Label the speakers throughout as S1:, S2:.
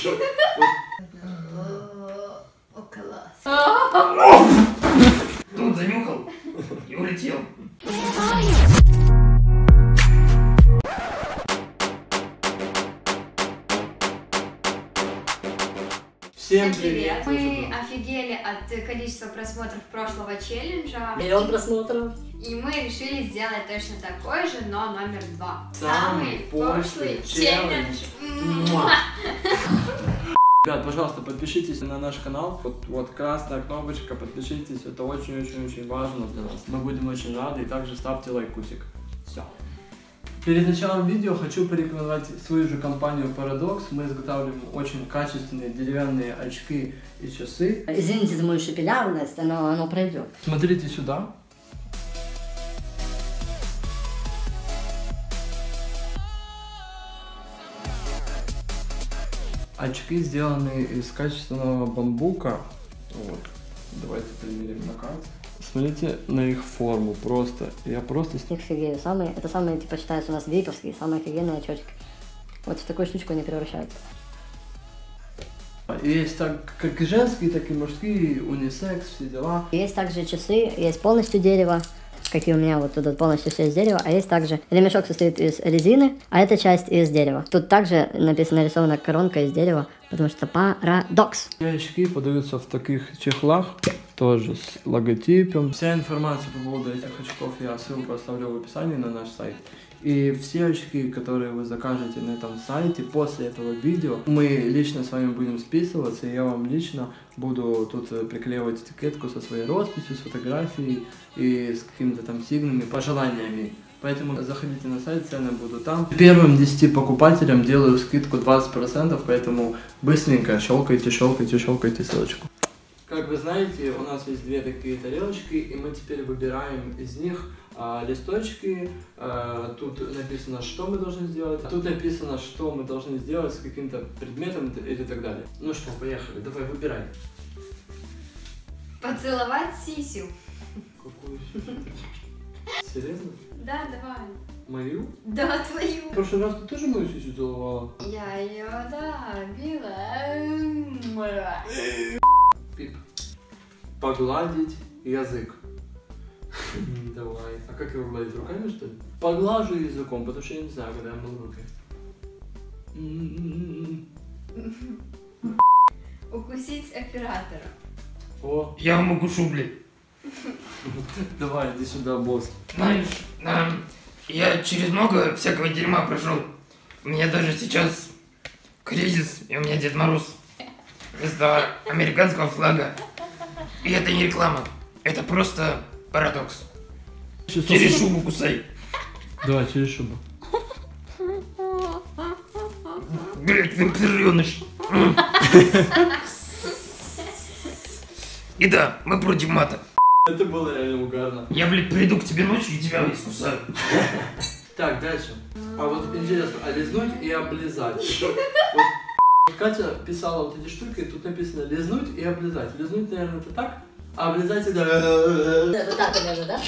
S1: О, класс.
S2: Тут занюхал и улетел.
S1: Всем привет! Мы офигели от количества просмотров прошлого челленджа.
S3: 1 000 000 просмотров.
S1: И мы решили сделать точно такой же, но номер 2.
S4: Самый пошлый челлендж. Ребят, пожалуйста, подпишитесь на наш канал. Вот красная кнопочка, подпишитесь. Это очень-очень-очень важно для нас. Мы будем очень рады. И также ставьте лайкусик. Все. Перед началом видео хочу порекомендовать свою же компанию Paradox. Мы изготавливаем очень качественные деревянные очки и часы.
S3: Извините за мою шепелявность, но оно пройдет.
S4: Смотрите сюда. Очки сделаны из качественного бамбука. Вот. Давайте примерим на карте. Смотрите на их форму просто. Я просто...
S3: Офигею. Это самые, типа, считаются у нас вейповские, самые офигенные очечки. Вот в такую штучку они превращаются.
S4: Есть как и женские, так и мужские, унисекс, все дела.
S3: Есть также часы, есть полностью дерево, какие у меня вот тут полностью все из дерева, а есть также ремешок состоит из резины, а эта часть из дерева. Тут также нарисована коронка из дерева, потому что Paradox.
S4: Очки подаются в таких чехлах, тоже с логотипом. Вся информация по поводу этих очков я ссылку оставлю в описании на наш сайт. И все очки, которые вы закажете на этом сайте после этого видео, мы лично с вами будем списываться, и я вам лично буду тут приклеивать этикетку со своей росписью, с фотографией и с какими-то там сигнами, пожеланиями. Поэтому заходите на сайт, цены будут там. Первым 10 покупателям делаю скидку 20%, поэтому быстренько щелкайте ссылочку. Как вы знаете, у нас есть две такие тарелочки, и мы теперь выбираем из них листочки. Тут написано, что мы должны сделать, а тут написано, что мы должны сделать с каким-то предметом или так далее. Ну что, поехали, давай, выбирай.
S1: Поцеловать сисю.
S4: Какую? Серьезно?
S1: Да, давай.
S4: Мою?
S1: Да, твою.
S4: В прошлый раз ты тоже мою сисю целовала?
S1: Я ее, да, била.
S4: Пип. Погладить язык. Давай. А как его гладить? Руками, что ли? Поглажу языком, потому что я не знаю, когда я мыл руки.
S1: Укусить оператора.
S4: О.
S2: Я вам укушу, блядь.
S4: Давай, иди сюда, босс.
S2: Знаешь, я через много всякого дерьма прошел. У меня даже сейчас кризис, и у меня Дед Мороз вместо американского флага. И это не реклама, это просто парадокс. Через шубу кусай.
S4: Давай, через шубу.
S2: Блять, вампиреныш. И да, мы против мата.
S4: Это было реально угарно.
S2: Я, блядь, приду к тебе ночью и тебя искусаю.
S4: Так, дальше. А вот интересно, а лизнуть и облизать. Вот Катя писала вот эти штуки, тут написано лизнуть и облизать. Лизнуть, наверное, это так, а облизать это...
S3: Это так примерно, да?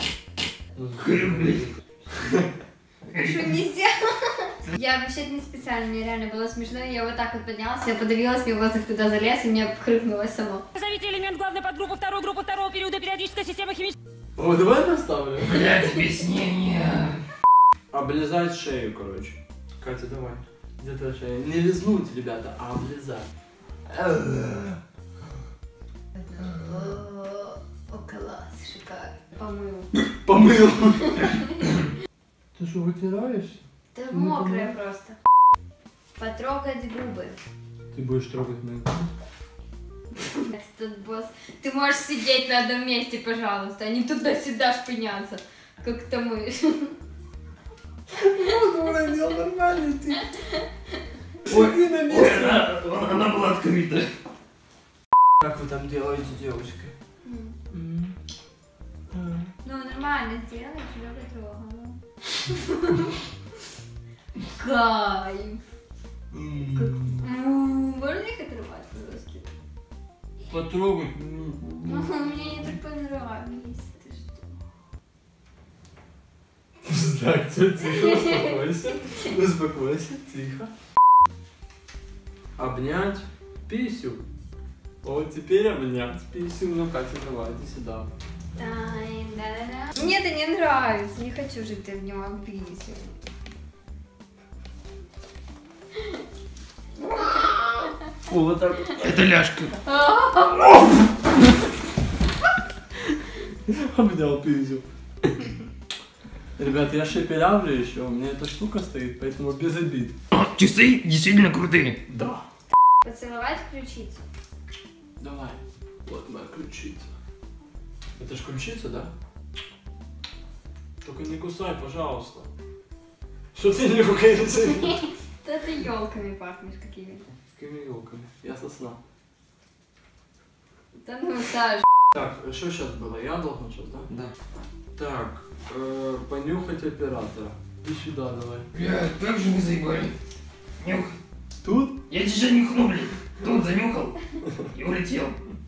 S1: Что нельзя? Я вообще не специально, мне реально было смешно. Я вот так вот поднялась, я подавилась, мне воздух туда залез, и мне хрюкнулось само.
S5: Назовите элемент главной подгруппы группы второго периода периодической системы химической.
S4: О, давай это вставлю.
S2: Блять, объяснение.
S4: Облизать шею, короче. Катя, давай. Где-то шея. Не лизнуть, ребята, а облизать.
S1: О, класс, шикарно. Помыл.
S4: Помыл. Ты что, вытираешься?
S1: Да мокрая просто. Потрогать губы.
S4: Ты будешь трогать мои губы?
S1: Тут босс. Ты можешь сидеть на одном месте, пожалуйста, а не туда-сюда шпыняться, как то мышь.
S4: Вот уронил, нормальный ты.
S2: Ой, на месте. Она была открыта.
S4: Как вы там делаете, девочка?
S1: Ну, нормально сделай, тебя потрогала. Кайф. Можно их отрывать, пожалуйста?
S4: Потрогать.
S1: Мне не так понравилось. Ты что?
S4: Так, тихо, успокойся. Успокойся, тихо. Обнять писю. Вот теперь обнять писю. Ну, Катя, давай, иди сюда.
S1: Да-да-да. Мне это не нравится. Не хочу, чтобы ты в него обидел.
S4: О, вот так.
S2: Это ляжка.
S4: Обнял писю. Ребят, я шепелявлю еще, у меня эта штука стоит, поэтому без обид.
S2: Часы действительно крутые.
S4: Да.
S1: Поцеловать ключицу.
S4: Давай. Вот моя ключица. Это ж ключица, да? Только не кусай, пожалуйста. Что ты не рукаешься?
S1: Да ты елками пахнешь какими-то.
S4: Какими елками? Я сосна.
S1: Да ну, Саш.
S4: Так, что сейчас было? Я должен сейчас, да?
S2: Да.
S4: Так, понюхать оператора. Иди сюда, давай.
S2: Блядь, как же вы заебали. Нюхай.
S4: Тут?
S2: Я тебя нюхну, блин. Тут занюхал и улетел.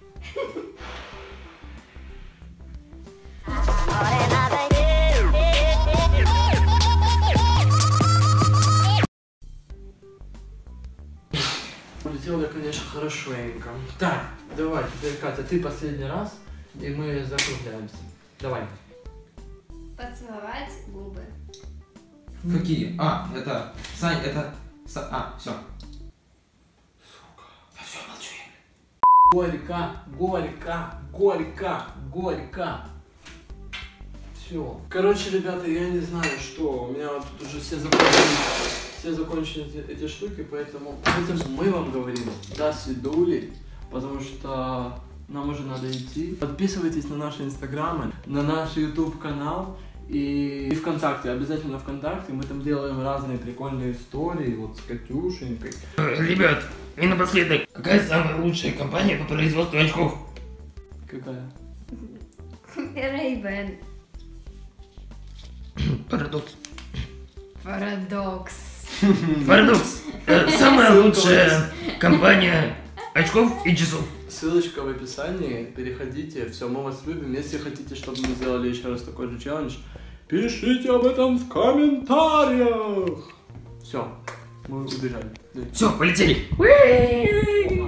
S4: Улетел я, конечно, хорошенько. Так, давай, теперь, Катя, ты последний раз, и мы закругляемся. Давай.
S1: Поцеловать губы.
S2: Какие? А, это... Сань, это... А, все. Сука. Да все, молчу я.
S4: Горько, горько, горько, горько. Все. Короче, ребята, я не знаю, что. У меня тут уже все закончили эти штуки, поэтому мы вам говорим до свидули, потому что нам уже надо идти. Подписывайтесь на наши инстаграмы, на наш YouTube канал и ВКонтакте. Обязательно ВКонтакте. Мы там делаем разные прикольные истории, вот с Катюшенькой.
S2: Ребят, и напоследок, какая самая лучшая компания по производству очков?
S4: Какая?
S1: Ray-Ban.
S2: Парадокс.
S1: Парадокс.
S2: Парадокс. Самая лучшая компания очков и часов.
S4: Ссылочка в описании, переходите, все, мы вас любим. Если хотите, чтобы мы сделали еще раз такой же челлендж, пишите об этом в комментариях. Все, мы убежали.
S2: Все, полетели.